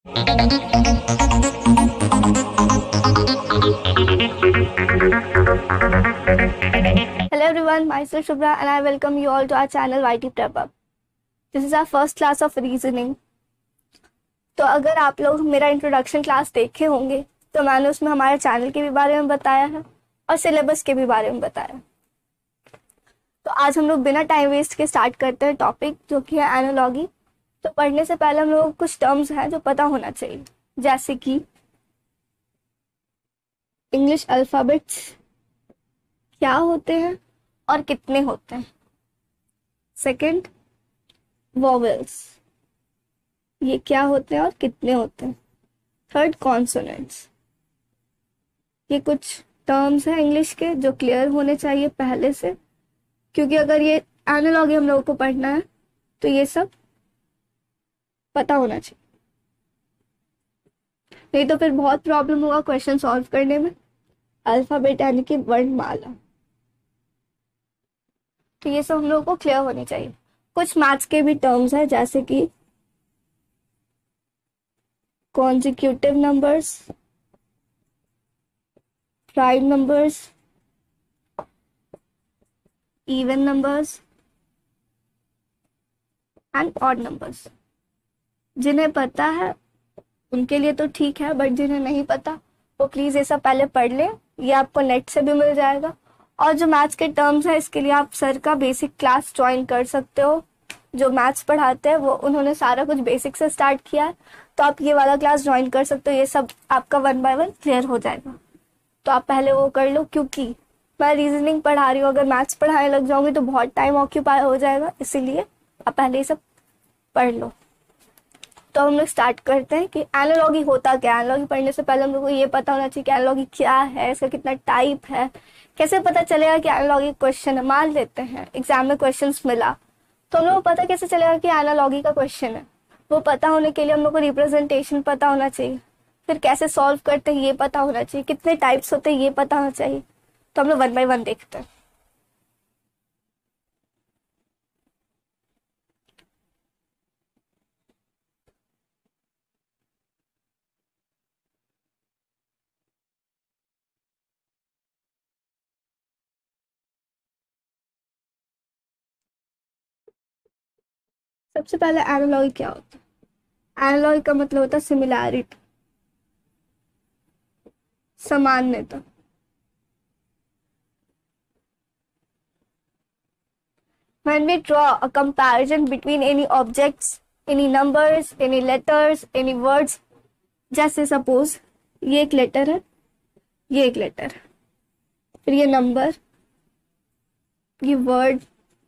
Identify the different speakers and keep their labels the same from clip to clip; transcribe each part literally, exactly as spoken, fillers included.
Speaker 1: Hello everyone, myself Shubhra and I welcome you all to our channel Y T Prep Up. This is our first class of reasoning. तो अगर आप लोग मेरा introduction class देखे होंगे तो मैंने उसमें हमारे चैनल के भी बारे में बताया है और सिलेबस के भी बारे में बताया। तो आज हम लोग बिना टाइम वेस्ट के स्टार्ट करते हैं टॉपिक, जो कि है एनालॉगी। तो पढ़ने से पहले हम लोग को कुछ टर्म्स हैं जो पता होना चाहिए, जैसे कि इंग्लिश अल्फ़ाबेट्स क्या होते हैं और कितने होते हैं। सेकंड, वॉवेल्स ये क्या होते हैं और कितने होते हैं। Third, consonants. ये कुछ टर्म्स हैं इंग्लिश के जो क्लियर होने चाहिए पहले से, क्योंकि अगर ये एनालॉगी हम लोगों को पढ़ना है तो ये सब पता होना चाहिए, नहीं तो फिर बहुत प्रॉब्लम होगा क्वेश्चन सॉल्व करने में। अल्फाबेट यानी कि वर्णमाला, तो ये सब हम लोगों को क्लियर होनी चाहिए। कुछ मैथ्स के भी टर्म्स हैं, जैसे कि consecutive numbers, prime numbers, even numbers and odd numbers. जिन्हें पता है उनके लिए तो ठीक है, बट जिन्हें नहीं पता वो प्लीज ये सब पहले पढ़ ले, ये आपको नेट से भी मिल जाएगा। और जो मैथ्स के टर्म्स है इसके लिए आप सर का बेसिक क्लास ज्वाइन कर सकते हो। जो मैथ्स पढ़ाते हैं वो उन्होंने सारा कुछ बेसिक से स्टार्ट किया है, तो आप ये वाला क्लास ज्वाइन कर सकते हो। ये सब आपका वन बाय वन क्लियर हो जाएगा, तो आप पहले वो कर लो, क्योंकि मैं रीजनिंग पढ़ा रही हूँ। अगर मैथ्स पढ़ाने लग जाऊंगी तो बहुत टाइम ऑक्यूपाई हो जाएगा, इसीलिए आप पहले ये सब पढ़ लो। तो हम लोग स्टार्ट करते हैं कि एनालॉगी होता क्या है। एनालॉगी पढ़ने से पहले हम लोग को ये पता होना चाहिए कि एनालॉगी क्या है, इसका कितना टाइप है, कैसे पता चलेगा कि एनालॉगी क्वेश्चन है। मान लेते हैं एग्जाम में क्वेश्चंस मिला, तो हम लोग को पता कैसे चलेगा कि एनालॉगी का क्वेश्चन है। वो पता होने के लिए हम लोग को रिप्रेजेंटेशन पता होना चाहिए, फिर कैसे सॉल्व करते हैं ये पता होना चाहिए, कितने टाइप्स होते हैं ये पता होना चाहिए। तो हम लोग वन बाय वन देखते हैं। सबसे पहले एनालॉगी क्या होता है। एनालॉगी का मतलब होता है सिमिलैरिटी, समानता। When we draw a comparison between any objects, any numbers, any letters, any words, जैसे सपोज ये एक लेटर है, ये एक लेटर, फिर ये नंबर, ये वर्ड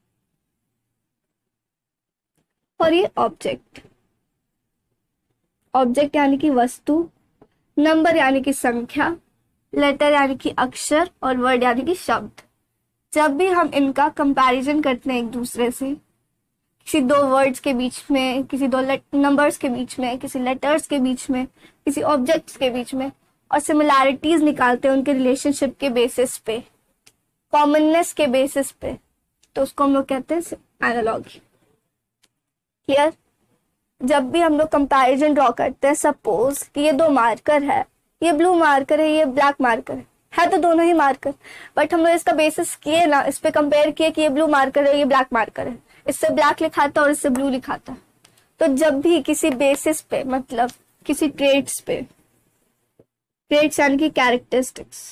Speaker 1: और ये ऑब्जेक्ट। ऑब्जेक्ट यानी कि वस्तु, नंबर यानी कि संख्या, लेटर यानी कि अक्षर और वर्ड यानी कि शब्द। जब भी हम इनका कंपैरिजन करते हैं एक दूसरे से, किसी दो वर्ड्स के बीच में, किसी दो नंबर्स के बीच में, किसी लेटर्स के बीच में, किसी ऑब्जेक्ट्स के बीच में, और सिमिलैरिटीज निकालते हैं उनके रिलेशनशिप के बेसिस पे, कॉमननेस के बेसिस पे, तो उसको हम लोग कहते हैं एनालॉगी। क्लियर। जब भी हम लोग कंपैरिजन ड्रॉ करते हैं, सपोज कि ये दो मार्कर है, ये ब्लू मार्कर है, ये ब्लैक मार्कर है है तो दोनों ही मार्कर, बट हम लोग इसका बेसिस किए ना, इस पे कंपेयर किए कि ये ब्लू मार्कर है, ये ब्लैक मार्कर है, इससे ब्लैक लिखा था और इससे ब्लू लिखा था। तो जब भी किसी बेसिस पे, मतलब किसी ट्रेड्स पे, ट्रेड्स यानी कि characteristics,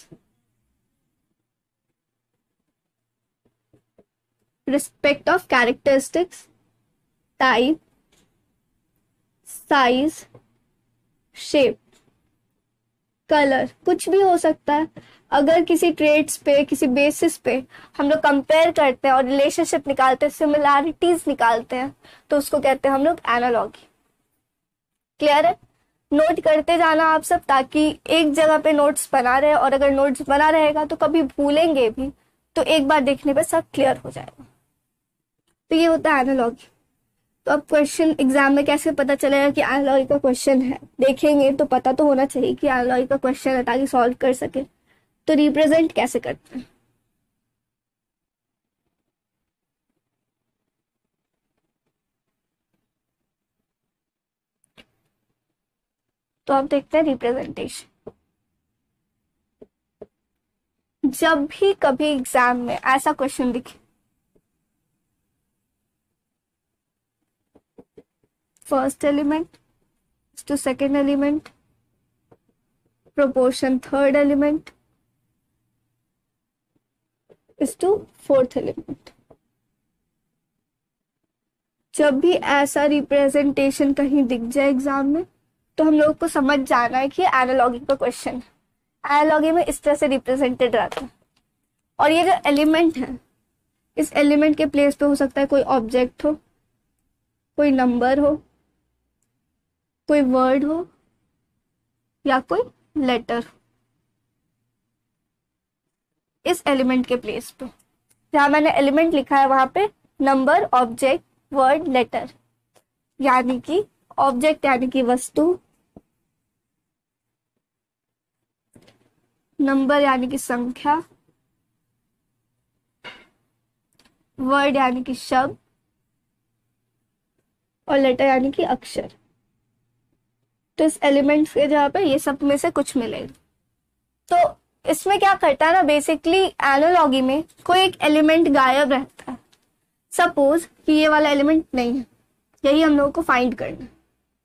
Speaker 1: respect of characteristics, type, size, shape, colour, कुछ भी हो सकता है। अगर किसी ट्रेड्स पे, किसी बेसिस पे हम लोग कंपेयर करते हैं और रिलेशनशिप निकालते हैं, सिमिलैरिटीज निकालते हैं, तो उसको कहते हैं हम लोग एनालॉगी। क्लियर है। नोट करते जाना आप सब, ताकि एक जगह पे नोट्स बना रहे, और अगर नोट्स बना रहेगा तो कभी भूलेंगे भी, तो एक बार देखने पे सब क्लियर हो जाएगा। तो ये होता है एनालॉगी। तो अब क्वेश्चन एग्जाम में कैसे पता चलेगा कि एनालॉगी का क्वेश्चन है, देखेंगे तो पता तो होना चाहिए कि एनालॉगी का क्वेश्चन है, ताकि सॉल्व कर सके। तो रिप्रेजेंट कैसे करते हैं। तो अब देखते हैं रिप्रेजेंटेशन। जब भी कभी एग्जाम में ऐसा क्वेश्चन दिखे, first element to second element, proportion third element is to fourth element, जब भी ऐसा रिप्रेजेंटेशन कहीं दिख जाए एग्जाम में तो हम लोग को समझ जाना है कि एनालॉगी का क्वेश्चन है। एनालॉगी में इस तरह से रिप्रेजेंटेड रहता है। और ये जो एलिमेंट है, इस एलिमेंट के प्लेस पे हो सकता है कोई ऑब्जेक्ट हो, कोई नंबर हो, कोई वर्ड हो या कोई लेटर हो। इस एलिमेंट के प्लेस पे जहां मैंने एलिमेंट लिखा है वहां पे नंबर, ऑब्जेक्ट, वर्ड, लेटर, यानी कि ऑब्जेक्ट यानी कि वस्तु, नंबर यानी कि संख्या, वर्ड यानी कि शब्द और लेटर यानी कि अक्षर। तो इस एलिमेंट के जगह पे ये सब में से कुछ मिलेगा। तो इसमें क्या करता है ना, बेसिकली एनालॉगी में कोई एक एलिमेंट गायब रहता है। सपोज कि ये वाला एलिमेंट नहीं है, यही हम लोगों को फाइंड करना है।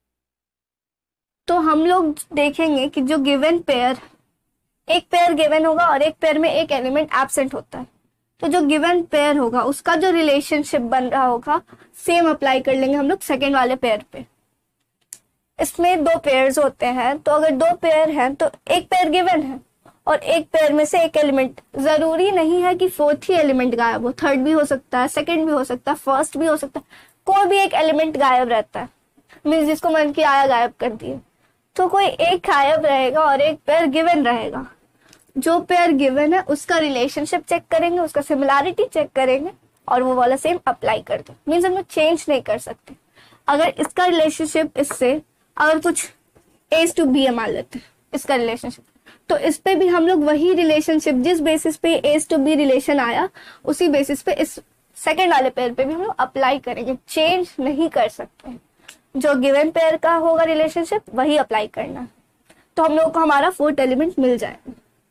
Speaker 1: तो हम लोग देखेंगे कि जो गिवन पेयर, एक पेयर गिवन होगा और एक पेयर में एक एलिमेंट एब्सेंट होता है। तो जो गिवन पेयर होगा उसका जो रिलेशनशिप बन रहा होगा सेम अप्लाई कर लेंगे हम लोग सेकेंड वाले पेयर पे। इसमें दो पेयर्स होते हैं, तो अगर दो पेयर हैं तो एक पेयर गिवन है और एक पेयर में से एक एलिमेंट, जरूरी नहीं है कि फोर्थ ही एलिमेंट गायब हो, थर्ड भी हो सकता है, सेकंड भी हो सकता है, फर्स्ट भी हो सकता है, कोई भी एक एलिमेंट गायब रहता है। मीन्स जिसको मन की आया गायब कर दिए। तो कोई एक गायब रहेगा और एक पेयर गिवन रहेगा। जो पेयर गिवन है उसका रिलेशनशिप चेक करेंगे, उसका सिमिलैरिटी चेक करेंगे और वो वाला सेम अप्लाई कर दो। मीन्स हम लोग चेंज नहीं कर सकते। अगर इसका रिलेशनशिप इससे, अगर कुछ ए टू बी मान लेते हैं इसका रिलेशनशिप, तो इस पे भी हम लोग वही रिलेशनशिप, जिस बेसिस पे ए टू बी रिलेशन आया उसी बेसिस पे इस सेकेंड वाले पेयर पे भी हम लोग अप्लाई करेंगे। चेंज नहीं कर सकते। जो गिवन पेयर का होगा रिलेशनशिप वही अप्लाई करना है। तो हम लोग को हमारा फोर्थ एलिमेंट मिल जाएगा।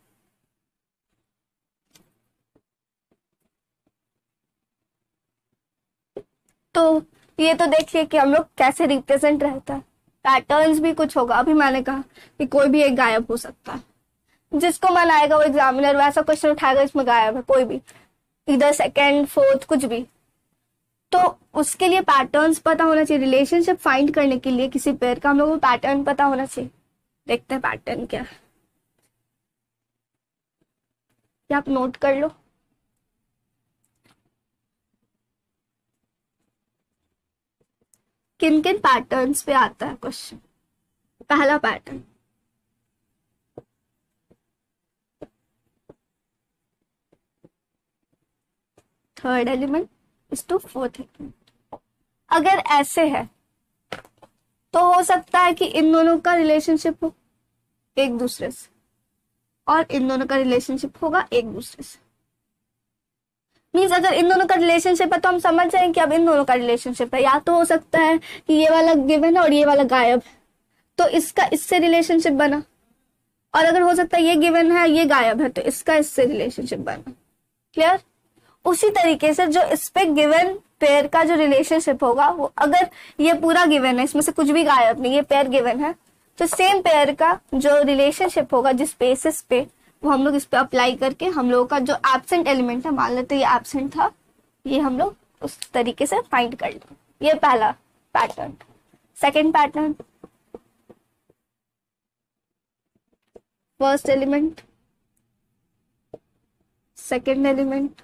Speaker 1: तो ये तो देखिए कि हम लोग कैसे रिप्रेजेंट रहता है। पैटर्न्स भी कुछ होगा। अभी मैंने कहा कि कोई भी एक गायब हो सकता है, जिसको मन आएगा वो एग्जामिनर वैसा क्वेश्चन उठाएगा इसमें गायब है कोई भी, इधर सेकंड फोर्थ कुछ भी। तो उसके लिए पैटर्न्स पता होना चाहिए। रिलेशनशिप फाइंड करने के लिए किसी पेयर का हम लोगों को पैटर्न पता होना चाहिए। देखते हैं पैटर्न क्या है, क्या आप नोट कर लो। किन किन पैटर्न्स पे आता है क्वेश्चन। पहला pattern, third element is to fourth element. अगर ऐसे है तो हो सकता है कि इन दोनों का रिलेशनशिप हो एक दूसरे से और इन दोनों का रिलेशनशिप होगा एक दूसरे से। मीन्स अगर इन दोनों का रिलेशनशिप है तो हम समझ जाएंगे कि अब इन दोनों का रिलेशनशिप है। या तो हो सकता है कि ये वाला गिवन है और ये वाला गायब है, तो इसका इससे रिलेशनशिप बना। और अगर हो सकता है ये गिवन है ये गायब है, तो इसका इससे रिलेशनशिप बना। क्लियर। उसी तरीके से जो इस पे गिवन पेयर का जो रिलेशनशिप होगा, वो अगर ये पूरा गिवन है, इसमें से कुछ भी गायब नहीं, ये पेयर गिवन है, तो सेम पेयर का जो रिलेशनशिप होगा जिस बेसिस पे, वो हम लोग इस पे अप्लाई करके हम लोगों का जो एब्सेंट एलिमेंट है, मान लेते ये एब्सेंट था, ये हम लोग उस तरीके से फाइंड कर लें। ये पहला pattern. Second pattern, first element, second element,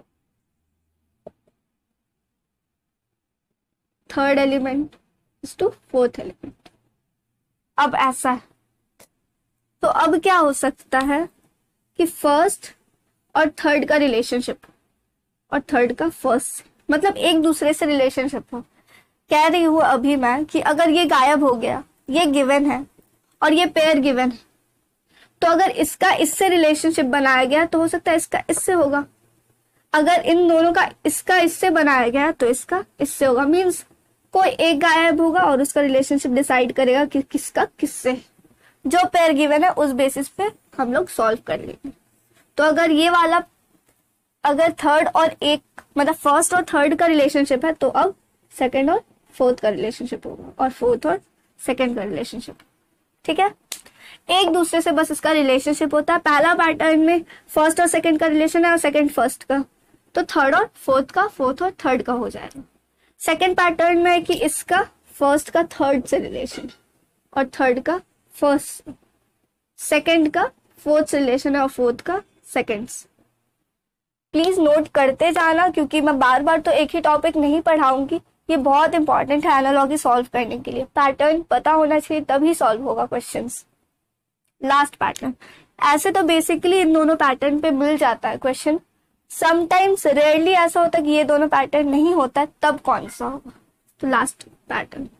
Speaker 1: third element is to fourth element. अब ऐसा है तो अब क्या हो सकता है कि फर्स्ट और थर्ड का रिलेशनशिप और थर्ड का फर्स्ट, मतलब एक दूसरे से रिलेशनशिप हो। कह रही हूं अभी मैं कि अगर ये गायब हो गया, ये गिवन है और ये पेयर गिवन है, तो अगर इसका इससे रिलेशनशिप बनाया गया तो हो सकता है इसका इससे होगा। अगर इन दोनों का इसका इससे बनाया गया तो इसका इससे होगा। मीन्स कोई एक गायब होगा और उसका रिलेशनशिप डिसाइड करेगा कि किसका किससे। जो पेयर गिवन है उस बेसिस पे हम लोग सॉल्व कर लेंगे। तो अगर ये वाला अगर थर्ड और एक मतलब फर्स्ट और थर्ड का रिलेशनशिप है तो अब सेकंड और फोर्थ का रिलेशनशिप होगा, और फोर्थ और सेकंड का रिलेशनशिप। ठीक है, एक दूसरे से बस इसका रिलेशनशिप होता है। पहला पैटर्न में फर्स्ट और सेकंड का रिलेशन है और सेकंड फर्स्ट का, तो थर्ड और फोर्थ का, फोर्थ और थर्ड का हो जाएगा। सेकंड पैटर्न में है कि इसका फर्स्ट का थर्ड से रिलेशन और थर्ड का फर्स्ट, सेकंड का फोर्थ से रिलेशन है और फोर्थ का सेकंड से। प्लीज नोट करते जाना, क्योंकि मैं बार बार तो एक ही टॉपिक नहीं पढ़ाऊंगी, ये बहुत इंपॉर्टेंट है एनालॉजी सॉल्व करने के लिए। पैटर्न पता होना चाहिए तभी सॉल्व होगा क्वेश्चंस। लास्ट पैटर्न, ऐसे तो बेसिकली इन दोनों पैटर्न पे मिल जाता है क्वेश्चन, समटाइम्स रेयरली ऐसा होता है कि ये दोनों पैटर्न नहीं होता है, तब कौन सा होगा। तो last pattern,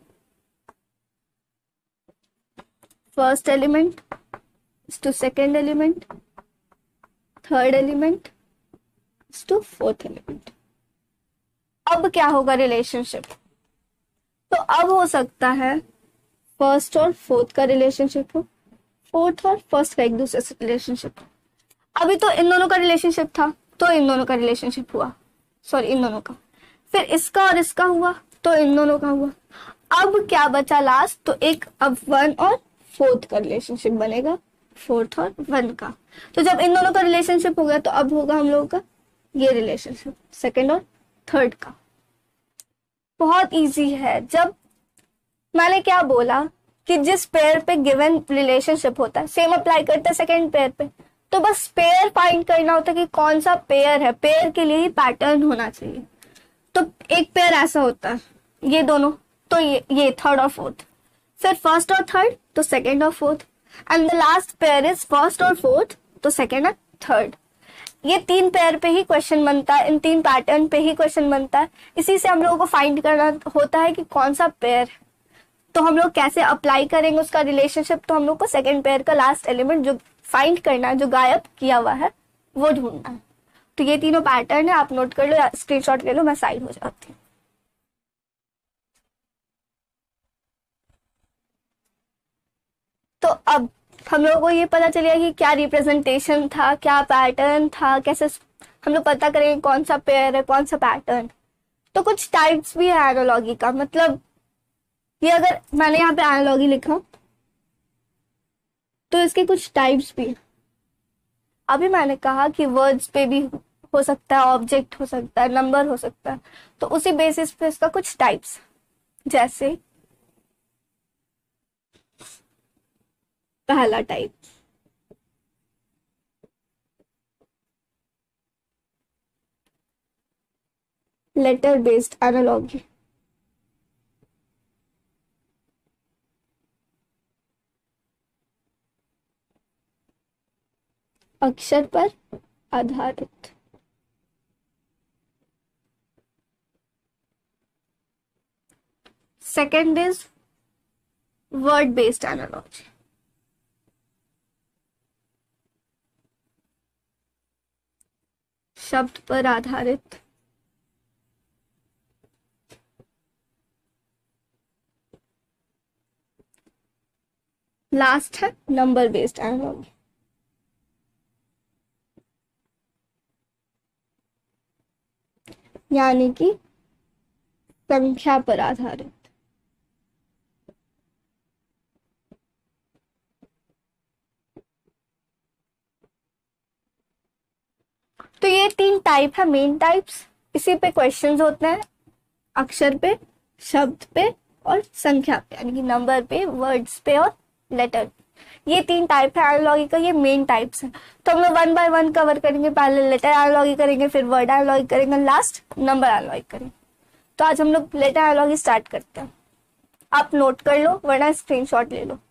Speaker 1: first element to second element, third element to fourth element. अब क्या होगा रिलेशनशिप, तो अब हो सकता है फर्स्ट और फोर्थ का रिलेशनशिप हो, फोर्थ और फर्स्ट का एक दूसरे से रिलेशनशिप। अभी तो इन दोनों का रिलेशनशिप था तो इन दोनों का रिलेशनशिप हुआ, सॉरी इन दोनों का, फिर इसका और इसका हुआ तो इन दोनों का हुआ। अब क्या बचा लास्ट, तो एक अब वन और फोर्थ का रिलेशनशिप बनेगा, फोर्थ और वन का। तो जब इन दोनों का रिलेशनशिप हो गया तो अब होगा हम लोगों का ये रिलेशनशिप सेकंड और थर्ड का। बहुत इजी है। जब मैंने क्या बोला कि जिस पेयर पे गिवन रिलेशनशिप होता है सेम अप्लाई करता है सेकंड पेयर पे, तो बस पेयर फाइंड करना होता है कि कौन सा पेयर है, पेयर के लिए ही पैटर्न होना चाहिए। तो एक पेयर ऐसा होता है ये दोनों, तो ये ये थर्ड और फोर्थ, फिर फर्स्ट और थर्ड तो सेकंड और fourth, and the last pair is first और फोर्थ तो सेकंड और थर्ड। ये तीन पेयर पे ही क्वेश्चन बनता है, इन तीन पैटर्न पे ही क्वेश्चन बनता है। इसी से हम लोगों को फाइंड करना होता है कि कौन सा पेयर है। तो हम लोग कैसे अप्लाई करेंगे उसका रिलेशनशिप, तो हम लोग को सेकंड पेयर का लास्ट एलिमेंट जो फाइंड करना है, जो गायब किया हुआ है, वो ढूंढना है। तो ये तीनों पैटर्न है, आप नोट कर लो या स्क्रीनशॉट ले लो, मैं साइड हो जाती हूँ। तो अब हम लोगों को ये पता चलेगा कि क्या रिप्रेजेंटेशन था, क्या पैटर्न था, कैसे हम लोग पता करेंगे कौन सा पेयर है, कौन सा पैटर्न। तो कुछ टाइप्स भी है एनालॉजी का, मतलब ये अगर मैंने यहाँ पे एनालॉजी लिखा तो इसके कुछ टाइप्स भी है। अभी मैंने कहा कि वर्ड्स पे भी हो सकता है, ऑब्जेक्ट हो सकता है, नंबर हो सकता है, तो उसी बेसिस पे इसका कुछ टाइप्स, जैसे पहला टाइप लेटर बेस्ड एनालॉजी। अक्षर पर आधारित। Second is word based analogy. शब्द पर आधारित। लास्ट है नंबर बेस्ड एनालॉजी। यानी कि संख्या पर आधारित। तो ये तीन टाइप है, मेन टाइप्स। इसी पे क्वेश्चंस होते हैं, अक्षर पे, शब्द पे और संख्या पे, यानी कि नंबर पे, वर्ड्स पे और लेटर। ये तीन टाइप है एनालॉजी का, ये मेन टाइप्स है। तो हम लोग वन बाय वन कवर करेंगे। पहले लेटर एनालॉजी करेंगे, फिर वर्ड एनालॉजी करेंगे, लास्ट नंबर एनालॉजी करेंगे। तो आज हम लोग लेटर एनालॉजी स्टार्ट करते हैं। आप नोट कर लो वरना स्क्रीनशॉट ले लो।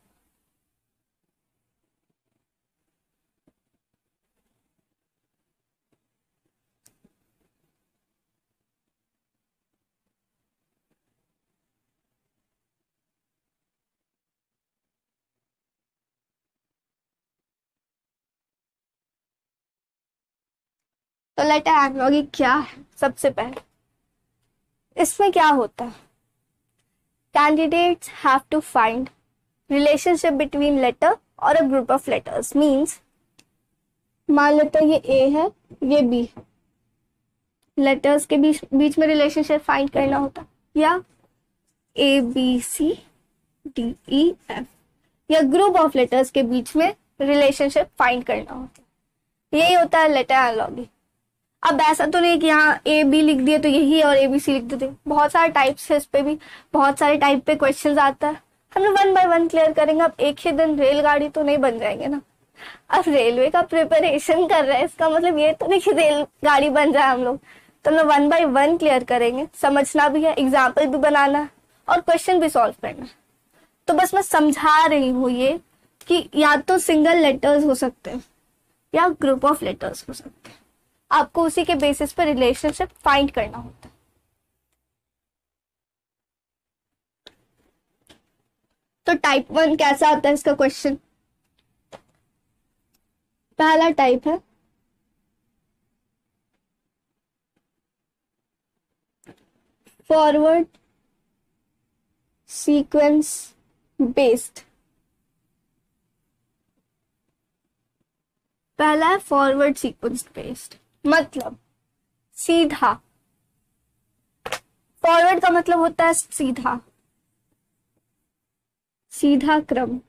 Speaker 1: तो लेटर एनालॉजी क्या है? सबसे पहले इसमें क्या होता है, candidates have to find relationship between letter और a group of letters means मान लेते हैं ये ए है, ये बी है, लेटर्स के बीच बीच में रिलेशनशिप फाइंड करना होता, या A B C D E F, या ग्रुप ऑफ लेटर्स के बीच में रिलेशनशिप फाइंड करना होता है। यही होता है लेटर एनालॉजी। अब ऐसा तो नहीं कि यहाँ ए बी लिख दिए तो यही है और ए बी सी लिख देते, बहुत सारे टाइप्स है, इस पे भी बहुत सारे टाइप पे क्वेश्चंस आता है, हम लोग वन बाय वन क्लियर करेंगे। अब एक ही दिन रेलगाड़ी तो नहीं बन जाएंगे ना। अब रेलवे का प्रिपरेशन कर रहे हैं, इसका मतलब ये तो नहीं कि रेलगाड़ी बन जाए हम लोग, तो हम लोग वन बाय वन क्लियर करेंगे। समझना भी है, एग्जाम्पल भी बनाना है और क्वेश्चन भी सॉल्व करना है। तो बस मैं समझा रही हूँ ये कि या तो सिंगल लेटर्स हो सकते हैं या ग्रुप ऑफ लेटर्स हो सकते हैं, आपको उसी के बेसिस पर रिलेशनशिप फाइंड करना होता है। तो टाइप वन कैसा आता है इसका क्वेश्चन? पहला टाइप है फॉरवर्ड सीक्वेंस बेस्ड। पहला है फॉरवर्ड सीक्वेंस बेस्ड, मतलब सीधा। फॉरवर्ड का मतलब होता है सीधा, सीधा क्रम,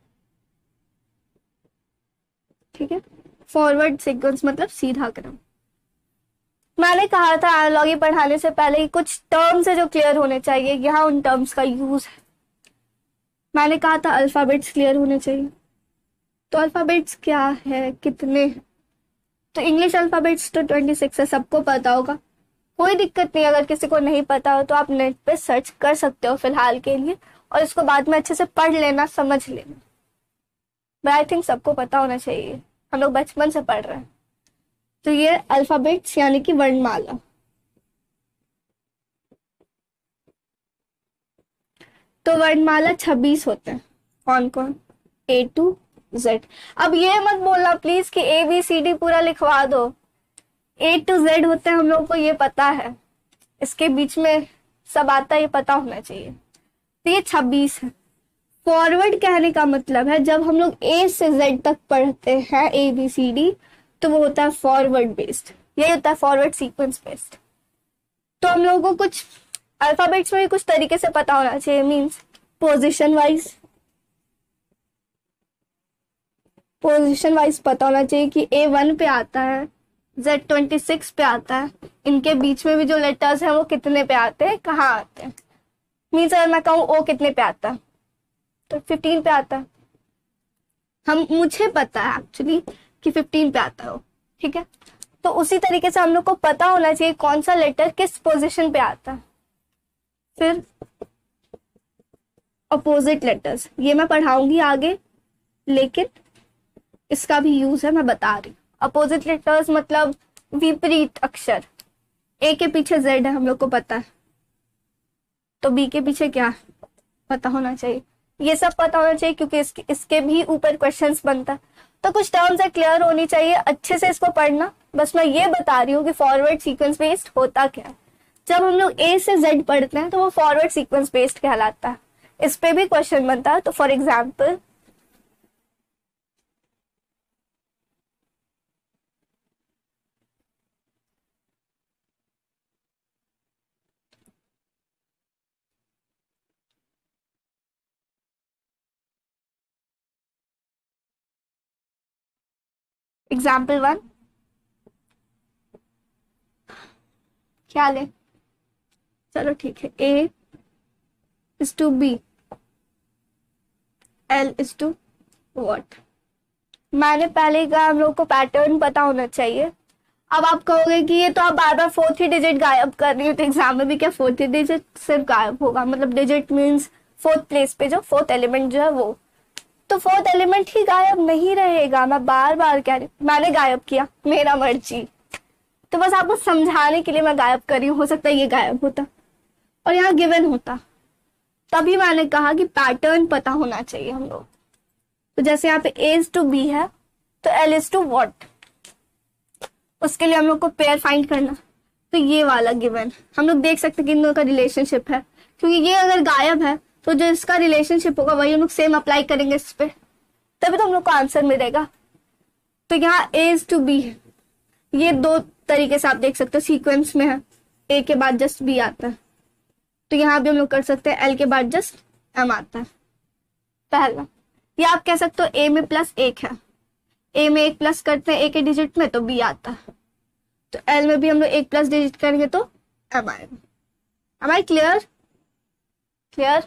Speaker 1: ठीक है। फॉरवर्ड सीक्वेंस मतलब सीधा क्रम। मैंने कहा था एनालॉजी पढ़ाने से पहले ही कुछ टर्म्स है जो क्लियर होने चाहिए, यहाँ उन टर्म्स का यूज है। मैंने कहा था अल्फाबेट्स क्लियर होने चाहिए। तो अल्फाबेट्स क्या है, कितने हैं? तो इंग्लिश अल्फाबेट्स तो छब्बीस है, सबको पता होगा, कोई दिक्कत नहीं। अगर किसी को नहीं पता हो तो आप नेट पे सर्च कर सकते हो फिलहाल के लिए, और इसको बाद में अच्छे से पढ़ लेना, समझ लेना। बट आई थिंक सबको पता होना चाहिए, हम लोग बचपन से पढ़ रहे हैं। तो ये अल्फाबेट्स यानी कि वर्णमाला। तो वर्णमाला छब्बीस होते हैं। कौन कौन? A to Z. अब ये मत बोलना प्लीज कि ए बी सी डी पूरा लिखवा दो। ए टू जेड होते हैं, हम लोग को ये पता है, इसके बीच में सब आता है, ये पता होना चाहिए। तो ये छब्बीस है। फॉरवर्ड कहने का मतलब है जब हम लोग ए से जेड तक पढ़ते हैं ए बी सी डी, तो वो होता है फॉरवर्ड बेस्ड, यही होता है फॉरवर्ड सीक्वेंस बेस्ड। तो हम लोगों को कुछ अल्फाबेट्स में भी कुछ तरीके से पता होना चाहिए, means position wise, position wise पता होना चाहिए कि ए वन पे आता है, जेड ट्वेंटी सिक्स पे आता है, इनके बीच में भी जो लेटर्स हैं वो कितने पे आते हैं, कहाँ आते हैं। मीन्स अगर मैं कहूँ ओ कितने पे आता है तो फिफ्टीन पे आता है। हम मुझे पता है एक्चुअली कि फिफ्टीन पे आता हो, ठीक है। तो उसी तरीके से हम लोग को पता होना चाहिए कौन सा लेटर किस पोजीशन पे आता है। फिर अपोजिट लेटर्स, ये मैं पढ़ाऊंगी आगे, लेकिन इसका भी यूज है, मैं बता रही हूँ। अपोजिट लेटर्स मतलब विपरीत अक्षर। ए के पीछे जेड है, हम लोग को पता है, तो बी के पीछे क्या है पता होना चाहिए। ये सब पता होना चाहिए क्योंकि इसके, इसके भी ऊपर क्वेश्चंस बनता है। तो कुछ टर्म्स है, क्लियर होनी चाहिए, अच्छे से इसको पढ़ना। बस मैं ये बता रही हूँ कि फॉरवर्ड सीक्वेंस बेस्ड होता क्या है। जब हम लोग ए से जेड पढ़ते हैं तो वो फॉरवर्ड सीक्वेंस बेस्ड कहलाता है। इस पे भी क्वेश्चन बनता है। तो फॉर एग्जाम्पल एग्जाम्पल वन क्या ले, चलो ठीक है, A is to B, L is to what. मैंने पहले ही कहा हम लोग को पैटर्न पता होना चाहिए। अब आप कहोगे कि ये तो आप बार बार फोर्थ ही डिजिट गायब कर रही हो, तो एग्जाम में भी क्या फोर्थ ही डिजिट सिर्फ गायब होगा? मतलब डिजिट मीन्स फोर्थ प्लेस पे जो फोर्थ एलिमेंट जो है वो, तो फोर्थ एलिमेंट ही गायब नहीं रहेगा। मैं बार बार कह रही, मैंने गायब किया, मेरा मर्जी। तो बस आपको समझाने के लिए मैं गायब कर रही हूँ, हो सकता है ये गायब होता और यहाँ गिवन होता, तभी मैंने कहा कि पैटर्न पता होना चाहिए हम लोग। तो जैसे यहाँ पे ए इज टू बी है तो एल इज टू वॉट, उसके लिए हम लोग को पेयर फाइंड करना। तो ये वाला गिवन हम लोग देख सकते कि इन दोनों का रिलेशनशिप है, क्योंकि ये अगर गायब है तो जो इसका रिलेशनशिप होगा वही हम लोग सेम अप्लाई करेंगे इस पे। तभी तो हम लोग को आंसर मिलेगा। तो यहाँ ए इज टू बी है, ये दो तरीके से आप देख सकते हो, सीक्वेंस में है, ए के बाद जस्ट बी आता है, तो यहाँ भी हम लोग कर सकते हैं एल के बाद जस्ट एम आता है पहला। या आप कह सकते हो ए में प्लस एक है, ए में एक प्लस करते हैं ए के डिजिट में तो बी आता है, तो एल में भी हम लोग एक प्लस डिजिट करेंगे तो एम आएगा। Am I clear? Clear?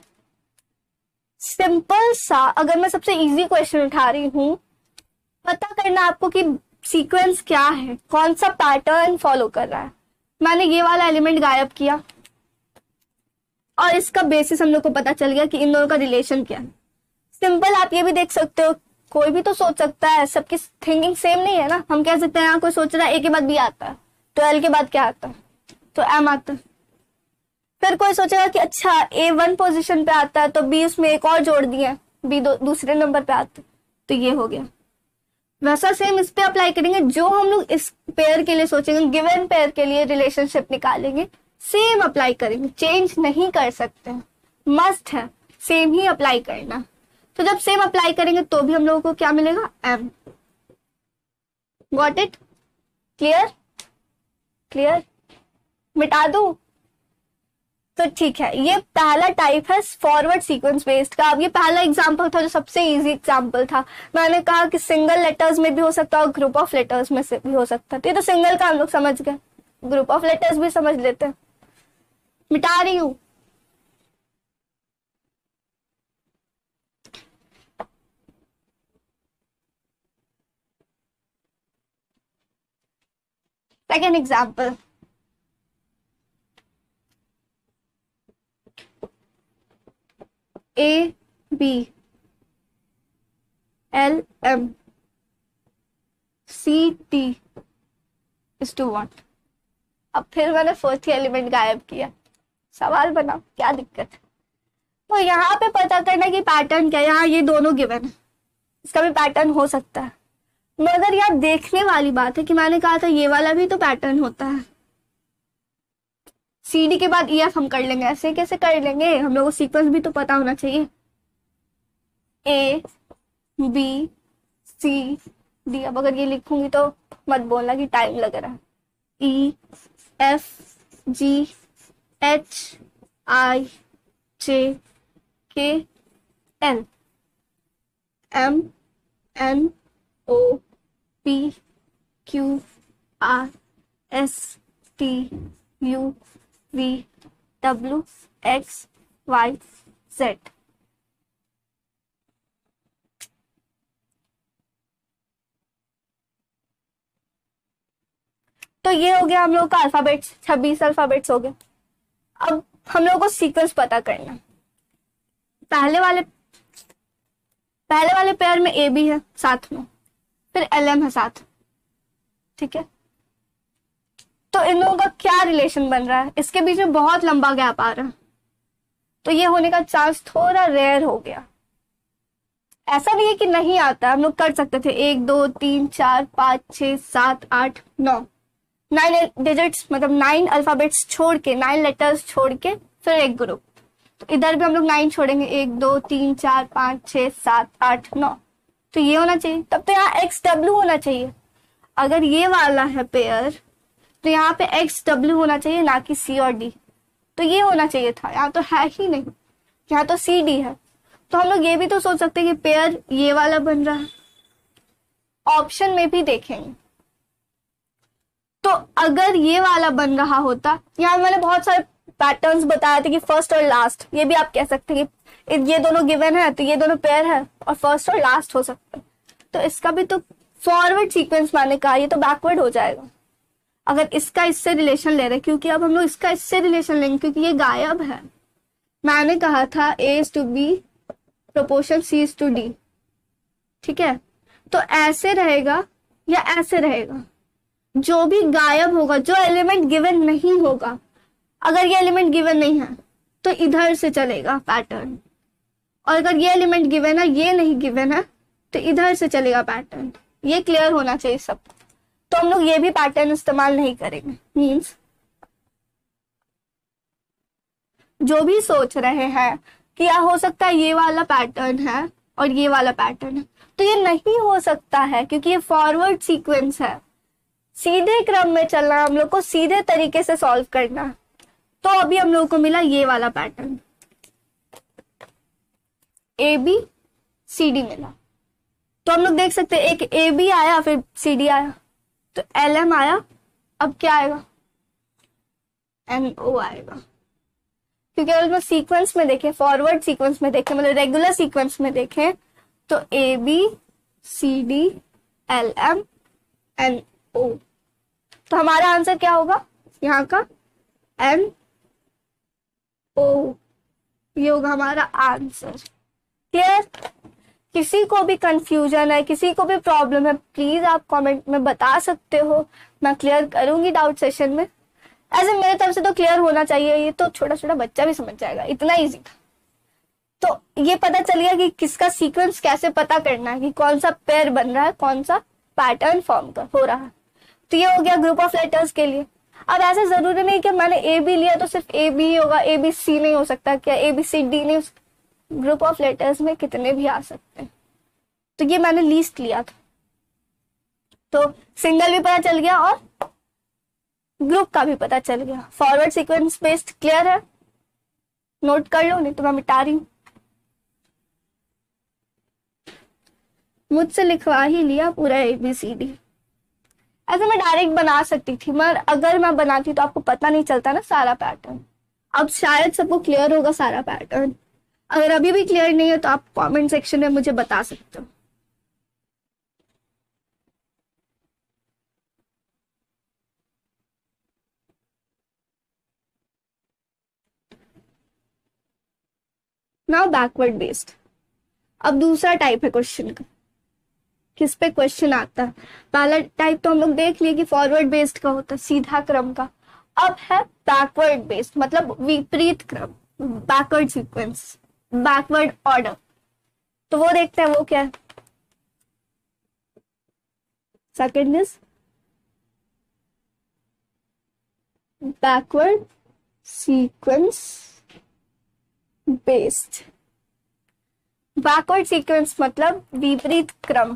Speaker 1: Simple सा, अगर मैं सबसे इजी क्वेश्चन उठा रही हूं, पता करना आपको कि सीक्वेंस क्या है, कौन सा पैटर्न फॉलो कर रहा है। मैंने ये वाला एलिमेंट गायब किया और इसका बेसिस हम लोग को पता चल गया कि इन दोनों का रिलेशन क्या है। सिंपल, आप ये भी देख सकते हो, कोई भी तो सोच सकता है, सबकी थिंकिंग सेम नहीं है ना। हम कह सकते हैं यहाँ कोई सोच रहा है ए के बाद बी आता है तो एल के बाद क्या आता है, तो एम आता है। फिर कोई सोचेगा कि अच्छा ए वन पोजीशन पे आता है तो बी उसमें एक और जोड़ दिया, बी दो, दूसरे नंबर पे आता है, तो ये हो गया। वैसा सेम इस पे अप्लाई करेंगे, जो हम लोग इस पेयर के लिए सोचेंगे, गिवन पेयर के लिए रिलेशनशिप निकालेंगे, सेम अप्लाई करेंगे, चेंज नहीं कर सकते, मस्ट है सेम ही अप्लाई करना। तो जब सेम अप्लाई करेंगे तो भी हम लोगों को क्या मिलेगा, M. Got it? Clear? Clear? मिटा दूं? तो ठीक है, ये पहला टाइप है फॉरवर्ड सीक्वेंस बेस्ड का। अब ये पहला एग्जांपल था जो सबसे इजी एग्जांपल था। मैंने कहा कि सिंगल लेटर्स में भी हो सकता है और ग्रुप ऑफ लेटर्स में से भी हो सकता है, तो ये तो सिंगल का हम लोग समझ गए, ग्रुप ऑफ लेटर्स भी समझ लेते हैं। मिटा रही हूं। Second example, A B L M C T is to one. अब फिर मैंने फोर्थ एलिमेंट गायब किया, सवाल बना क्या दिक्कत है। तो यहाँ पे पता करना कि पैटर्न क्या है। यहाँ ये दोनों गिवन है, इसका भी पैटर्न हो सकता है, मगर यार देखने वाली बात है कि मैंने कहा था ये वाला भी तो पैटर्न होता है। सी डी के बाद ई एफ हम कर लेंगे, ऐसे कैसे कर लेंगे, हम लोगों को सीक्वेंस भी तो पता होना चाहिए। ए बी सी डी, अब अगर ये लिखूंगी तो मत बोलना कि टाइम लग रहा है। E F G H I J K L M N O P Q R S T U V W X Y Z. तो ये हो गया हम लोग का अल्फाबेट्स, छब्बीस अल्फाबेट्स हो गए। अब हम लोग को सीक्वेंस पता करना। पहले वाले पहले वाले पेयर में ए बी है साथ में, फिर एल एम है साथ, ठीक है। तो इन लोगों का क्या रिलेशन बन रहा है, इसके बीच में बहुत लंबा गैप आ रहा है, तो ये होने का चांस थोड़ा रेयर हो गया। ऐसा नहीं है कि नहीं आता, हम लोग कर सकते थे एक दो तीन चार पाँच छः सात आठ नौ, नाइन डिजिट्स मतलब नाइन अल्फाबेट्स छोड़ के, नाइन लेटर्स छोड़ के फिर एक ग्रुप। तो इधर भी हम लोग नाइन छोड़ेंगे, एक दो तीन चार पाँच छः सात आठ नौ, तो ये होना चाहिए। तब तो यहाँ एक्स डब्ल्यू होना चाहिए। अगर ये वाला है पेयर तो यहाँ पे एक्स डब्ल्यू होना चाहिए, ना कि सी और डी। तो ये होना चाहिए था, यहाँ तो है ही नहीं, यहाँ तो सी डी है। तो हम लोग ये भी तो सोच सकते हैं कि पेयर ये वाला बन रहा है, ऑप्शन में भी देखेंगे। तो अगर ये वाला बन रहा होता, यहाँ मैंने बहुत सारे पैटर्न्स बताए थे कि फर्स्ट और लास्ट, ये भी आप कह सकते हैं कि ये दोनों गिवन है तो ये दोनों पेयर है और फर्स्ट और लास्ट हो सकता है। तो इसका भी तो फॉरवर्ड सीक्वेंस मैंने कहा, ये तो बैकवर्ड हो जाएगा अगर इसका इससे रिलेशन ले रहे, क्योंकि अब हम लोग इसका इससे रिलेशन लेंगे क्योंकि ये गायब है। मैंने कहा था A is to B proportion C is to D, ठीक है। तो ऐसे रहेगा या ऐसे रहेगा, जो भी गायब होगा, जो एलिमेंट गिवन नहीं होगा, अगर ये एलिमेंट गिवन नहीं है तो इधर से चलेगा पैटर्न, और अगर ये एलिमेंट गिवन है, ये नहीं गिवन है, तो इधर से चलेगा पैटर्न। ये क्लियर होना चाहिए सबको। तो हम लोग ये भी पैटर्न इस्तेमाल नहीं करेंगे। मींस जो भी सोच रहे हैं कि या हो सकता है ये वाला पैटर्न है और ये वाला पैटर्न है, तो ये नहीं हो सकता है क्योंकि ये फॉरवर्ड सीक्वेंस है। सीधे क्रम में चलना, हम लोग को सीधे तरीके से सॉल्व करना है। तो अभी हम लोग को मिला ये वाला pattern, A B C D मिला। तो हम लोग देख सकते हैं एक ए बी आया फिर सी डी आया, तो एल एम आया, अब क्या आएगा, एन ओ आएगा। क्योंकि अगर सीक्वेंस में देखें, फॉरवर्ड सीक्वेंस में देखें, मतलब रेगुलर सीक्वेंस में देखें, तो A B C D L M N O, तो हमारा आंसर क्या होगा यहाँ का, एन ओ, ये होगा हमारा आंसर। क्लियर? किसी को भी कंफ्यूजन है, किसी को भी प्रॉब्लम है, प्लीज आप कमेंट में बता सकते हो, मैं क्लियर करूंगी डाउट सेशन में। ऐसे मेरे तरफ से तो क्लियर होना चाहिए, ये तो छोटा छोटा बच्चा भी समझ जाएगा, इतना इजी था। तो ये पता चल गया कि किसका सीक्वेंस कैसे पता करना है, कि कौन सा पेयर बन रहा है, कौन सा पैटर्न फॉर्म कर हो रहा है। तो ये हो गया ग्रुप ऑफ लेटर्स के लिए। अब ऐसा जरूरी नहीं कि मैंने ए बी लिया तो सिर्फ ए बी ही होगा, ए बी सी नहीं हो सकता, क्या ए बी सी डी नहीं हो सकता, ग्रुप ऑफ लेटर्स में कितने भी आ सकते हैं। तो ये मैंने लीस्ट लिया था, तो सिंगल भी पता चल गया और ग्रुप का भी पता चल गया। फॉरवर्ड सीक्वेंस बेस्ड क्लियर है, नोट कर लो, नहीं तो मैं मिटा रही हूं। मुझसे लिखवा ही लिया पूरा ए बी सी डी। ऐसे मैं डायरेक्ट बना सकती थी, मगर अगर मैं बनाती तो आपको पता नहीं चलता ना सारा पैटर्न। अब शायद सबको क्लियर होगा सारा पैटर्न। अगर अभी भी क्लियर नहीं है तो आप कमेंट सेक्शन में मुझे बता सकते हो। Now backward based. अब दूसरा टाइप है क्वेश्चन का, किस पे क्वेश्चन आता है। पहला टाइप तो हम लोग देख लिए कि फॉरवर्ड बेस्ड का होता है, सीधा क्रम का। अब है बैकवर्ड बेस्ड, मतलब विपरीत क्रम, बैकवर्ड सीक्वेंस, बैकवर्ड ऑर्डर। तो वो देखते हैं वो क्या है। Second is backward sequence based. Backward sequence मतलब विपरीत क्रम।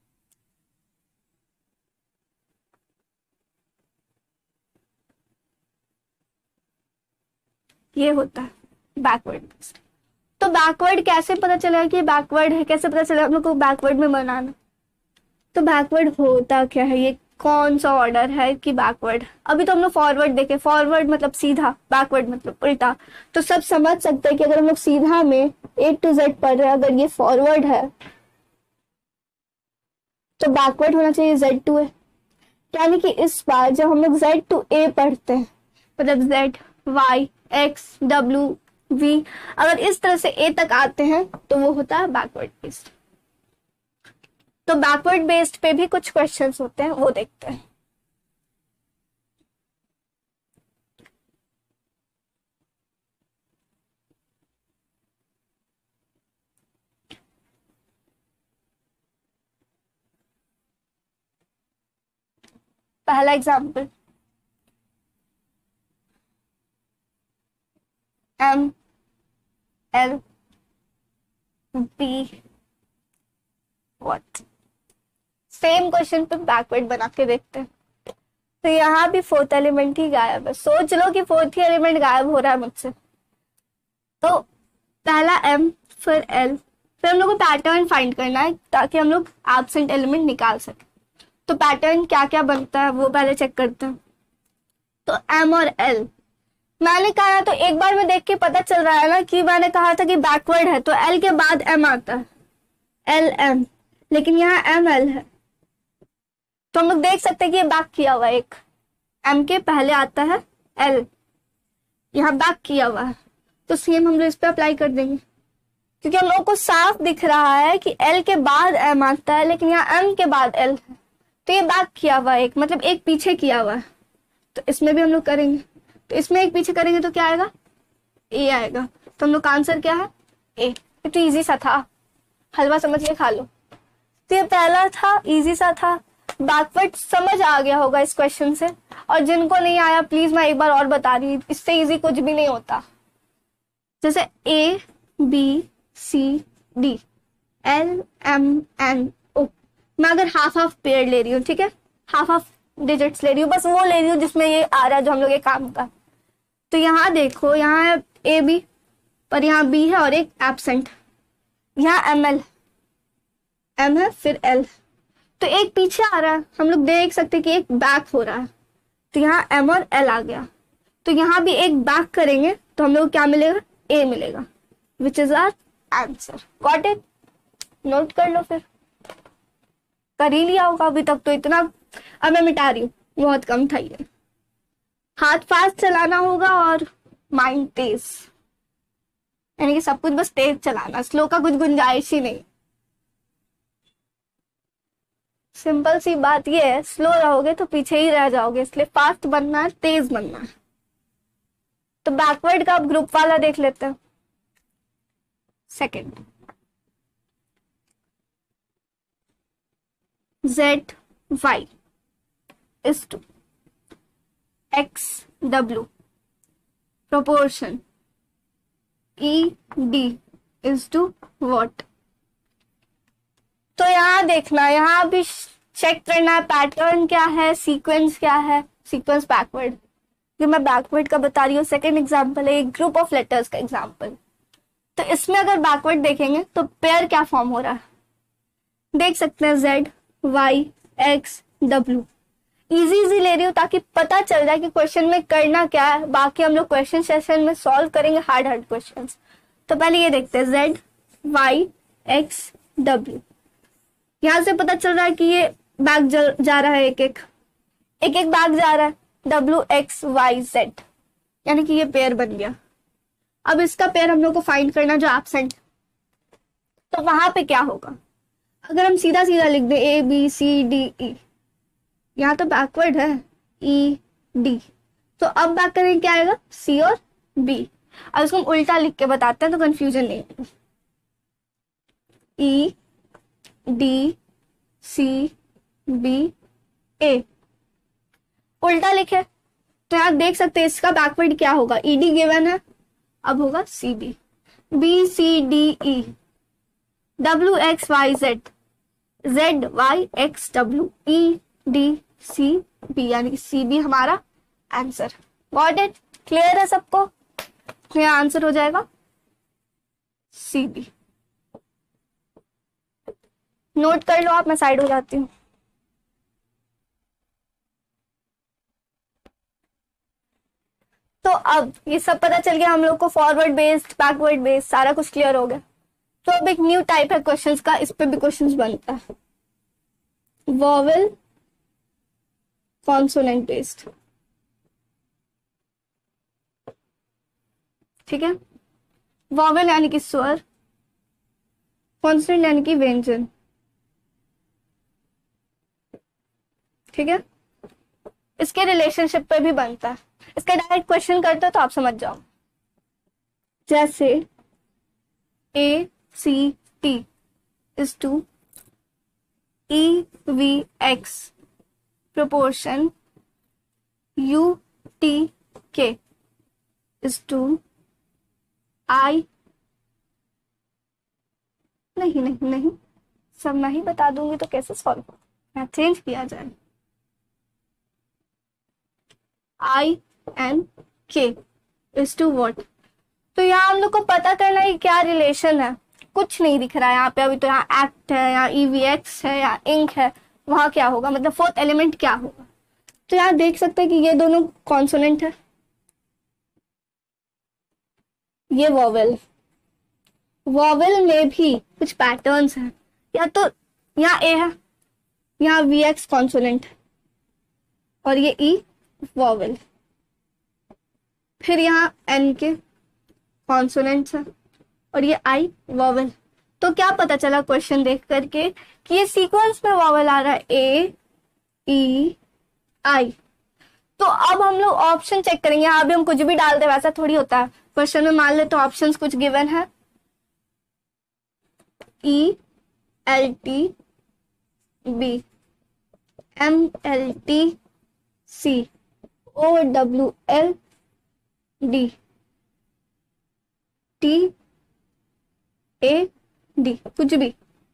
Speaker 1: ये होता है बैकवर्ड बेस्ड। तो बैकवर्ड कैसे पता चलेगा कि बैकवर्ड है, कैसे पता चलेगा हम लोग को बैकवर्ड में बनाना। तो बैकवर्ड होता क्या है, ये कौन सा ऑर्डर है कि बैकवर्ड। अभी तो हम लोग फॉरवर्ड देखे, फॉरवर्ड मतलब सीधा, बैकवर्ड मतलब उल्टा। तो सब समझ सकते हैं कि अगर हम लोग सीधा में ए टू जेड पढ़ रहे हैं, अगर ये फॉरवर्ड है तो बैकवर्ड होना चाहिए जेड टू ए। यानी कि इस बार जब हम लोग जेड टू ए पढ़ते हैं, मतलब Z Y X W V, अगर इस तरह से ए तक आते हैं तो वो होता है बैकवर्ड बेस्ड। तो बैकवर्ड बेस्ड पे भी कुछ क्वेश्चंस होते हैं, वो देखते हैं। पहला example, M L B what. Same question पे बैकवर्ड बना के देखते हैं। तो यहाँ भी फोर्थ एलिमेंट ही गायब है। सोच लो कि फोर्थ ही एलिमेंट गायब हो रहा है मुझसे। तो पहला एम फिर एल, फिर हम लोग को पैटर्न फाइंड करना है ताकि हम लोग एब्सेंट एलिमेंट निकाल सके। तो पैटर्न क्या क्या बनता है वो पहले चेक करते हैं। तो एम और एल मैंने कहा, तो एक बार में देख के पता चल रहा है ना कि मैंने कहा था कि बैकवर्ड है तो एल के बाद एम आता है, एल एम, लेकिन यहाँ एम एल है। तो हम लोग देख सकते हैं कि ये बैक किया हुआ है, एक एम के पहले आता है एल, यहाँ बैक किया हुआ है। तो सेम हम लोग इस पे अप्लाई कर देंगे, क्योंकि हम लोग को साफ दिख रहा है कि एल के बाद एम आता है, लेकिन यहाँ एम के बाद एल है। तो ये बैक किया हुआ है, एक मतलब एक पीछे किया हुआ है। तो इसमें भी हम लोग करेंगे, तो इसमें एक पीछे करेंगे तो क्या आएगा, ए आएगा। तो हम लोग का आंसर क्या है, ए। ये तो इजी सा था, हलवा समझ के खा लो। तो ये पहला था, इजी सा था। बैकवर्ड समझ आ गया होगा इस क्वेश्चन से, और जिनको नहीं आया प्लीज मैं एक बार और बता रही हूँ, इससे इजी कुछ भी नहीं होता। जैसे A B C D L M N O. मैं अगर हाफ हाफ पेयर ले रही हूँ, ठीक है, हाफ हाफ डिजिट्स ले रही हूँ, बस वो ले रही हूँ जिसमें ये आ रहा है जो हम लोग ये काम का। तो यहाँ देखो, यहाँ है ए बी, पर यहाँ बी है और एक एब्सेंट। यहाँ एम एल, एम है फिर एल, तो एक पीछे आ रहा है, हम लोग देख सकते हैं कि एक बैक हो रहा है, तो यहाँ एम और एल आ गया। तो यहाँ भी एक बैक करेंगे तो हम लोग क्या मिलेगा, ए मिलेगा, which is our answer. Got it? Note कर लो, फिर कर ही लिया होगा अभी तक तो इतना। अब मैं मिटा रही हूँ, बहुत कम था ये। हाथ फास्ट चलाना होगा और माइंड तेज, यानी कि सब कुछ बस तेज चलाना, स्लो का कुछ गुंजाइश ही नहीं। सिंपल सी बात ये है, स्लो रहोगे तो पीछे ही रह जाओगे, इसलिए फास्ट बनना है, तेज बनना है। तो बैकवर्ड का अब ग्रुप वाला देख लेते हैं। Second, Z Y is to X W proportion E D is to what? तो यहाँ देखना, यहाँ भी चेक करना है पैटर्न क्या है, सीक्वेंस क्या है। सीक्वेंस बैकवर्ड, जो मैं बैकवर्ड का बता रही हूँ, सेकेंड एग्जाम्पल है एक ग्रुप ऑफ लेटर्स का एग्जाम्पल। तो इसमें अगर बैकवर्ड देखेंगे तो पेयर क्या फॉर्म हो रहा है, देख सकते हैं, Z Y X W. Easy easy ले रही हूँ ताकि पता चल जाए कि क्वेश्चन में करना क्या है, बाकी हम लोग क्वेश्चन सेशन में सॉल्व करेंगे हार्ड हार्ड क्वेश्चंस। तो पहले ये देखते हैं, जेड वाई एक्स डब्ल्यू। यहां से पता चल रहा है कि ये बैग जा रहा है, एक एक एक एक बैग जा रहा है, डब्ल्यू एक्स वाई जेड, यानी कि ये पेयर बन गया। अब इसका पेयर हम लोग को फाइंड करना जो एब्सेंट, तो वहां पे क्या होगा, अगर हम सीधा सीधा लिख दें ए बी सी डी ई, यहाँ तो बैकवर्ड है ई डी, तो अब बैक करेंगे क्या आएगा, सी और बी। अब इसको हम उल्टा लिख के बताते हैं तो कंफ्यूजन नहीं होगा। ई डी सी बी ए, उल्टा लिखे तो यहाँ देख सकते हैं इसका बैकवर्ड क्या होगा, ई डी गिवन है, अब होगा C B, B C D E, W X Y Z, Z Y X W, E D C B, यानी कि सी बी हमारा आंसर। Got it? क्लियर है सबको? तो यहाँ आंसर हो जाएगा सी बी। नोट कर लो आप, मैं साइड हो जाती हूँ। तो अब ये सब पता चल गया हम लोग को, फॉरवर्ड बेस्ड बैकवर्ड बेस्ड सारा कुछ क्लियर हो गया। तो अब एक न्यू टाइप है क्वेश्चंस का, इस पे भी क्वेश्चंस बनता है, वॉवेल कॉन्सोनेंट बेस्ड। ठीक है, वॉवेल यानी कि स्वर, कॉन्सोनेंट यानी कि व्यंजन। ठीक है, इसके रिलेशनशिप पे भी बनता है, इसका डायरेक्ट क्वेश्चन करते हो तो आप समझ जाओ। जैसे A C T is to E V X proportion U T K is to I, नहीं नहीं नहीं, सब मैं ही बता दूंगी तो कैसे सॉल्व, मैं चेंज किया जाए, I N K is to what। तो यहाँ हम लोग को पता करना है क्या रिलेशन है, कुछ नहीं दिख रहा है यहाँ पे अभी, तो यहाँ एक्ट है, यहाँ ई वी एक्स है, यहाँ इंक है, वहां क्या होगा, मतलब फोर्थ एलिमेंट क्या होगा। तो यहाँ देख सकते हैं कि ये दोनों कॉन्सोनेंट है, ये वॉवेल, वॉवेल में भी कुछ पैटर्न्स हैं, या तो यहाँ ए है, यहाँ वी एक्स कॉन्सोनेंट और ये ई वॉवेल, फिर यहाँ एन के कॉन्सोनेंट्स है और ये आई वॉवेल। तो क्या पता चला क्वेश्चन देख करके कि ये सीक्वेंस में वॉवेल आ रहा है, ए ई आई। तो अब हम लोग ऑप्शन चेक करेंगे, यहाँ भी हम कुछ भी डाल दे वैसा थोड़ी होता है, क्वेश्चन में मान ले तो ऑप्शंस कुछ गिवन है, E L T B, M L T C, O W L D, T A D, कुछ भी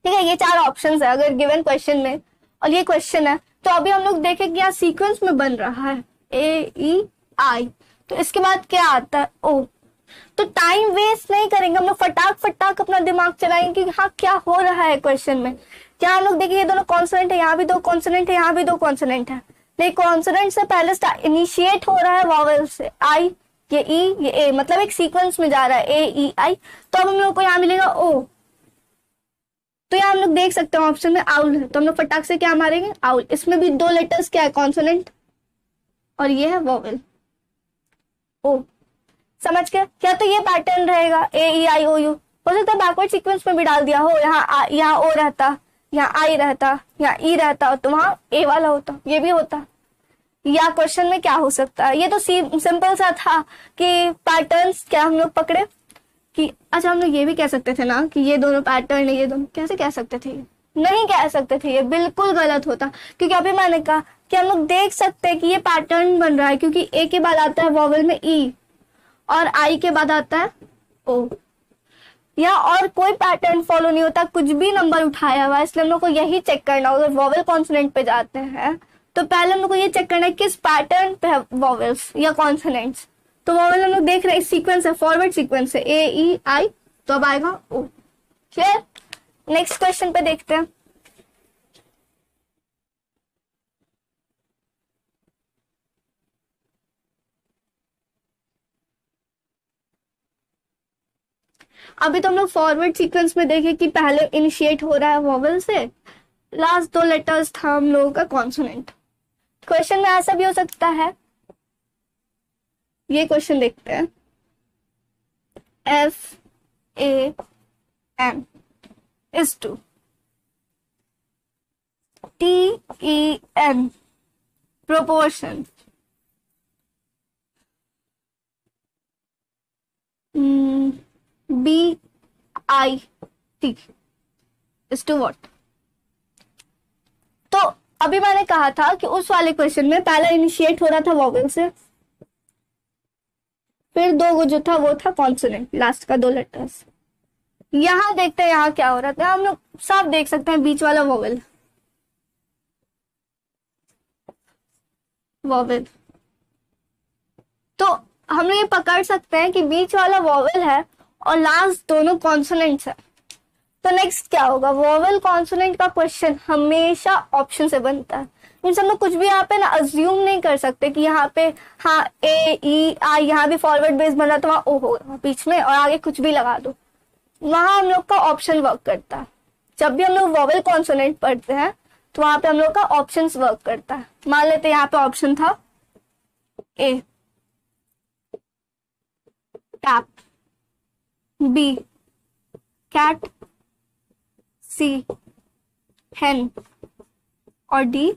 Speaker 1: ठीक है, ये चार ऑप्शंस है अगर गिवन क्वेश्चन में, और ये क्वेश्चन है। तो अभी हम लोग देखें कि यहाँ सीक्वेंस में बन रहा है ए ई आई, तो इसके बाद क्या आता है ओ। तो टाइम वेस्ट नहीं करेंगे हम लोग, फटाक फटाक अपना दिमाग चलाएंगे कि हाँ क्या हो रहा है क्वेश्चन में। क्या हम लोग देखेंगे, ये दोनों कॉन्सोनेंट है, यहाँ भी दो कॉन्सोनेंट है, यहाँ भी दो कॉन्सोनेंट है, नहीं कॉन्सोनेंट से पहले इनिशिएट हो रहा है वॉवेल से, आई ये ई ये ए, मतलब एक सीक्वेंस में जा रहा है ए ई आई। तो अब हम लोग को यहाँ मिलेगा ओ। तो यहाँ हम लोग देख सकते हैं ऑप्शन में आउल है, तो हम लोग फटाक से क्या मारेंगे आउल। इसमें भी दो लेटर्स क्या है कॉन्सोनेंट, और ये है वॉवेल ओ। समझ गए क्या? तो ये पैटर्न रहेगा ए ई आई ओ यू। हो सकता है बैकवर्ड सीक्वेंस में भी डाल दिया हो, यहाँ यहाँ ओ रहता, यहाँ आई रहता, यहाँ ई रहता, तो वहाँ ए वाला होता, ये भी होता। या क्वेश्चन में क्या हो सकता है, ये तो सिंपल सा था कि पैटर्न्स क्या हम लोग पकड़े कि अच्छा हम लोग ये भी कह सकते थे ना कि ये दोनों पैटर्न है, ये दोनों कैसे कह सकते थे? नहीं कह सकते थे, ये बिल्कुल गलत होता। क्योंकि अभी मैंने कहा कि हम लोग देख सकते हैं कि ये पैटर्न बन रहा है, क्योंकि ए के बाद आता है वॉवेल में ई और आई के बाद आता है ओ। या और कोई पैटर्न फॉलो नहीं होता, कुछ भी नंबर उठाया हुआ, इसलिए हम लोग को यही चेक करना होगा। अगर वॉवेल कॉन्सोनेंट पे जाते हैं तो पहले हम लोग को ये चेक करना है किस पैटर्न पे है वॉवेल्स या कॉन्सोनेंट्स। तो वॉवेल हम लोग देख रहे हैं सीक्वेंस है, फॉरवर्ड सीक्वेंस है ए ई आई, तो अब आएगा ओ। क्लियर? नेक्स्ट क्वेश्चन पे देखते हैं। अभी तो हम लोग फॉरवर्ड सीक्वेंस में देखे कि पहले इनिशिएट हो रहा है वॉवेल से, लास्ट दो लेटर्स था हम लोगों का कॉन्सोनेंट। क्वेश्चन में ऐसा भी हो सकता है, ये क्वेश्चन देखते हैं, F A M is to T E N proportion B I T is to what. तो अभी मैंने कहा था कि उस वाले क्वेश्चन में पहला इनिशिएट हो रहा था वॉवेल से, फिर दो वो जो था वो था कॉन्सोनेंट, लास्ट का दो लेटर्स। यहां देखते हैं यहाँ क्या हो रहा था, हम लोग साफ देख सकते हैं बीच वाला वॉवेल वॉवेल तो हम लोग ये पकड़ सकते हैं कि बीच वाला वॉवेल है और लास्ट दोनों कॉन्सोनेंट्स है। तो नेक्स्ट क्या होगा, वॉवेल कॉन्सोनेंट का क्वेश्चन हमेशा ऑप्शन से बनता है। मीन्स हम लोग कुछ भी यहाँ पे ना अज्यूम नहीं कर सकते कि यहाँ पे हाँ ए ई आई, यहाँ भी फॉरवर्ड बेस बन रहा तो वहाँ ओ होगा बीच में और आगे कुछ भी लगा दो, वहां हम लोग का ऑप्शन वर्क करता है। जब भी हम लोग वॉवेल कॉन्सोनेंट पढ़ते हैं तो वहां पे हम लोग का ऑप्शन वर्क करता है। मान लेते हैं यहाँ पे ऑप्शन था A tap, B cat, C hen और डी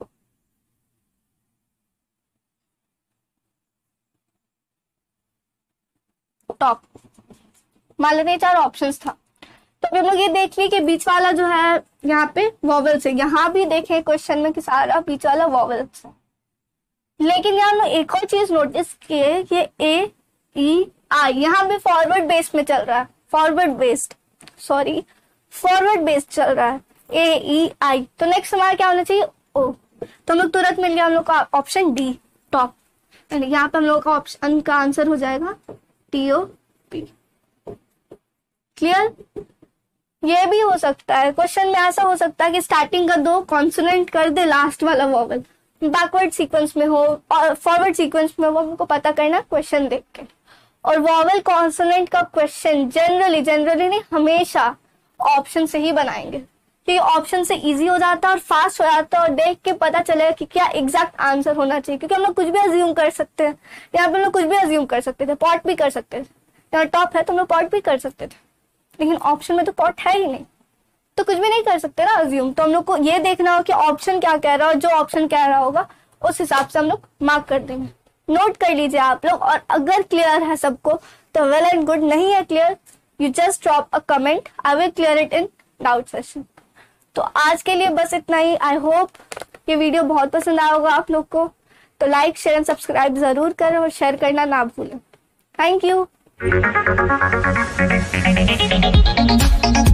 Speaker 1: टॉप। मान लेते हैं चार ऑप्शंस था। तो हम लोग ये देख लिए कि बीच वाला जो है यहाँ पे वॉवेल से, यहाँ भी देखे क्वेश्चन में कि सारा बीच वाला वॉवेल से। लेकिन यहाँ लोग एक और चीज नोटिस किए, ये ए ई आई यहाँ भी फॉरवर्ड बेस में चल रहा है, forward based sorry forward based चल रहा है ए ई आई। तो नेक्स्ट हमारा क्या होना चाहिए ओ। तो हम लोग तुरंत मिल गया हम लोग का ऑप्शन डी टॉप। यहाँ पे हम लोग का ऑप्शन का आंसर हो जाएगा टी ओ पी। क्लियर? ये भी हो सकता है क्वेश्चन में, ऐसा हो सकता है कि स्टार्टिंग का दो कॉन्सोनेंट कर दे, लास्ट वाला वॉवेल बैकवर्ड सीक्वेंस में हो और फॉरवर्ड सीक्वेंस में हो, हमको पता करना क्वेश्चन देख के। और वॉवेल कॉन्सोनेंट का क्वेश्चन जनरली जनरली नहीं हमेशा ऑप्शन से ही बनाएंगे, क्योंकि ऑप्शन से इजी हो जाता है और फास्ट हो जाता है और देख के पता चलेगा कि क्या एग्जैक्ट आंसर होना चाहिए। क्योंकि हम लोग कुछ भी अज्यूम कर सकते हैं, यहाँ पे हम लोग कुछ भी अज्यूम कर सकते थे, पॉट भी कर सकते थे, यहाँ टॉप है तो हम लोग पॉट भी कर सकते थे, लेकिन ऑप्शन में तो पॉट है ही नहीं, तो कुछ भी नहीं कर सकते ना अज्यूम। तो हम लोग को ये देखना होगा कि ऑप्शन क्या कह रहा है, और जो ऑप्शन कह रहा होगा उस हिसाब से हम लोग मार्क कर देंगे। नोट कर लीजिए आप लोग, और अगर क्लियर है सबको तो वेल एंड गुड, नहीं है clear you just drop a comment, I will clear it in doubt session. तो आज के लिए बस इतना ही। आई होप ये वीडियो बहुत पसंद आया होगा आप लोग को, तो लाइक शेयर एंड सब्सक्राइब जरूर करें और शेयर करना ना भूलें। Thank you.